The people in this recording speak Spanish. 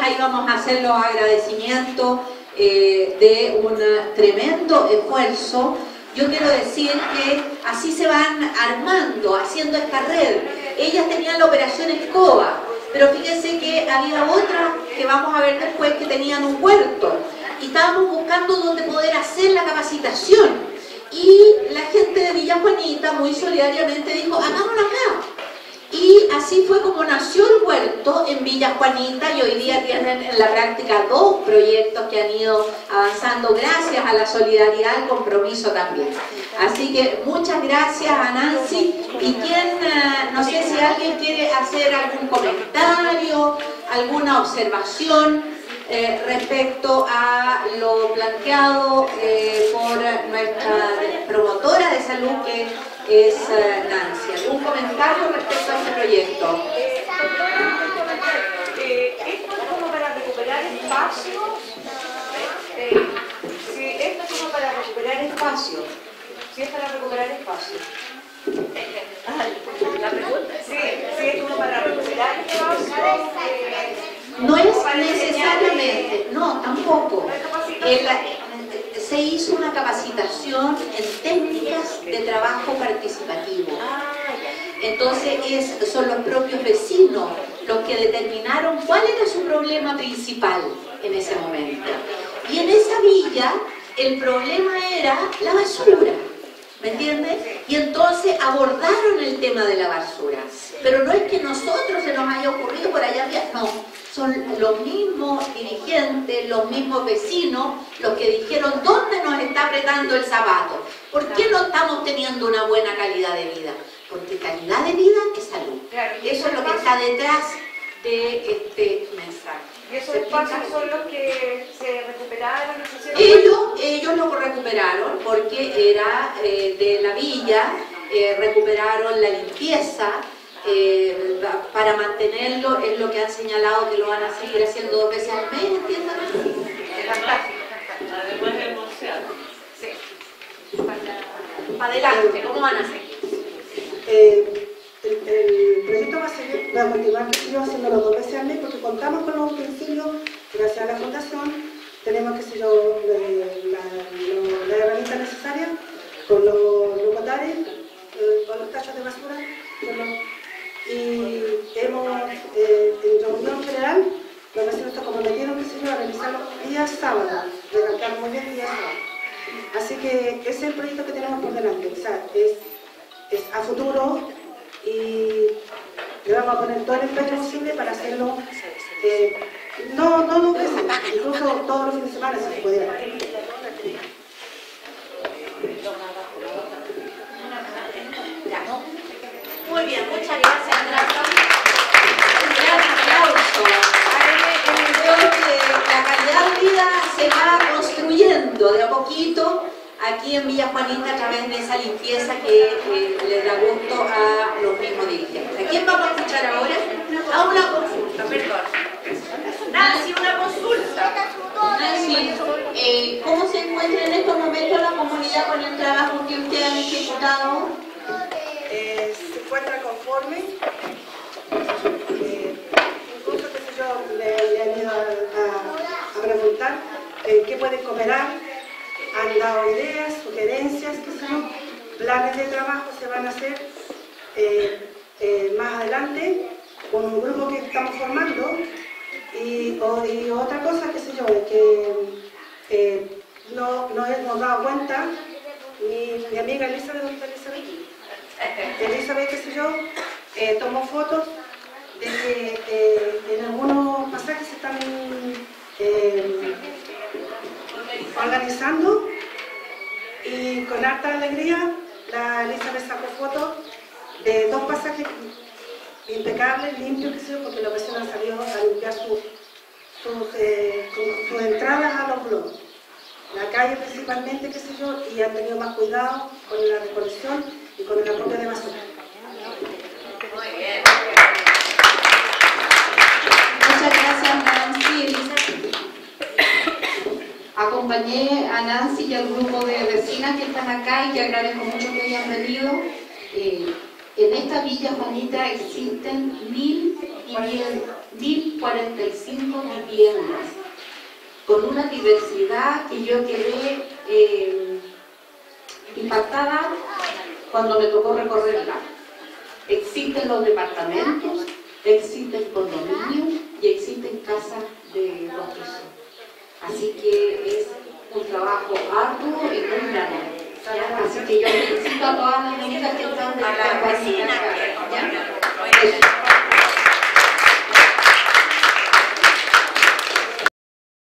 ahí vamos a hacer los agradecimientos de un tremendo esfuerzo. Yo quiero decir que así se van armando, haciendo esta red. Ellas tenían la operación Escoba, pero fíjense que había otra que vamos a ver después que tenían un huerto. Y estábamos buscando dónde poder hacer la capacitación. Y la gente de Villa Juanita muy solidariamente dijo, hagámoslo acá. Y así fue como nació el huerto en Villa Juanita, y hoy día tienen en la práctica 2 proyectos que han ido avanzando gracias a la solidaridad y compromiso también. Así que muchas gracias a Nancy. Y quien, no sé si alguien quiere hacer algún comentario, alguna observación respecto a lo planteado por nuestra promotora de salud, que es Nancy. ¿Algún comentario respecto a este proyecto? Esto es como para recuperar espacio. Sí, esto es como para recuperar espacio. Sí, es para recuperar espacio. La pregunta sí, es como para recuperar espacio. No es necesariamente, no, tampoco. Se hizo una capacitación en técnicas de trabajo participativo. Entonces son los propios vecinos los que determinaron cuál era su problema principal en ese momento. Y en esa villa el problema era la basura, ¿me entiendes? Y entonces abordaron el tema de la basura. Pero no es que nosotros se nos haya ocurrido por allá arriba, no. Son los mismos dirigentes, los mismos vecinos, los que dijeron dónde nos está apretando el zapato. ¿Por qué no estamos teniendo una buena calidad de vida? Porque calidad de vida es salud. Eso es lo que está detrás de este mensaje. ¿Y esos espacios son los que se recuperaron? Ellos lo recuperaron porque era de la villa, recuperaron la limpieza. Para mantenerlo, es lo que han señalado que lo van a seguir haciendo 2 veces al mes, ¿entienden? Además del museo. Sí. Para adelante, ¿cómo van a seguir? El proyecto va a continuar haciéndolo 2 veces al mes porque contamos con los utensilios, gracias a la fundación, tenemos la herramienta necesaria con los botares, con los tachos de basura, y hemos, en reunión general, los vecinos se comprometieron a realizarlo días sábados, recalcar muy bien días sábados. Así que ese es el proyecto que tenemos por delante, o sea, es a futuro y le vamos a poner todo el empeño posible para hacerlo, no 2 veces, incluso todos los fines de semana si se pudiera. Muy bien, muchas gracias, Andrea. Un gran aplauso. Creo que la calidad de vida se va construyendo de a poquito aquí en Villa Juanita a través de esa limpieza que les da gusto a los mismos dirigentes. ¿A quién vamos a escuchar ahora? A una consulta, perdón. Nancy, una consulta. Nancy, ¿cómo se encuentra en estos momentos la comunidad con el trabajo que ustedes han ejecutado? Se encuentra conforme, incluso le han ido a preguntar qué pueden cooperar, han dado ideas, sugerencias, planes de trabajo se van a hacer más adelante con un grupo que estamos formando y otra cosa, que no hemos dado cuenta, mi amiga Elizabeth, ¿dónde está Elizabeth? Tomó fotos de que en algunos pasajes se están organizando y con harta alegría la Elizabeth sacó fotos de 2 pasajes impecables, limpios, porque los vecinos han salido a limpiar sus entradas a los globos, la calle principalmente, y han tenido más cuidado con la recolección y con el acopio de basura. Muy bien. Muchas gracias, Nancy. Acompañé a Nancy y al grupo de vecinas que están acá y que agradezco mucho que hayan venido. En esta Villa Juanita existen 1000 viviendas. 1045 viviendas, con una diversidad que yo quedé impactada cuando me tocó recorrerla. Existen los departamentos, existen condominios y existen casas de 2 pisos. Así que es un trabajo arduo y muy grande. Así que yo felicito a todas las niñas que están de la vecina.